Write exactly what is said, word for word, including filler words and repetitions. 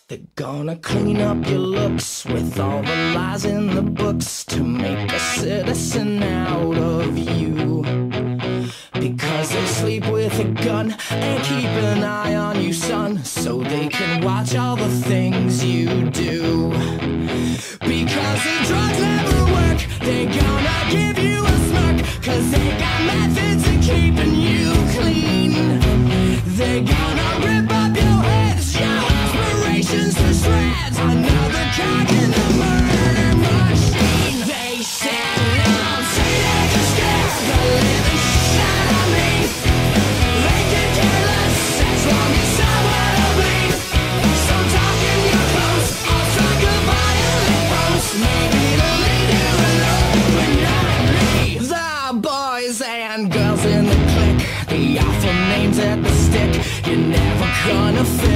They're gonna clean up your looks with all the lies in the books to make a citizen out of you. Because they sleep with a gun and keep an eye on you, son, so they can watch all the things you do. Because the drugs never work, they gonna give you a smirk, cause they got methods of keeping you clean. They gonna rip up your heads, your aspirations to shreds, another cog in the murder machine. They said I'm saying to scare the living shit out of me. They can care less as long as I wanna bleed. So talk in your clothes, I'll strike a violent pose, maybe to lead you alone, but not me. The boys and girls in the clique, the awful names at the stick, you're never gonna fit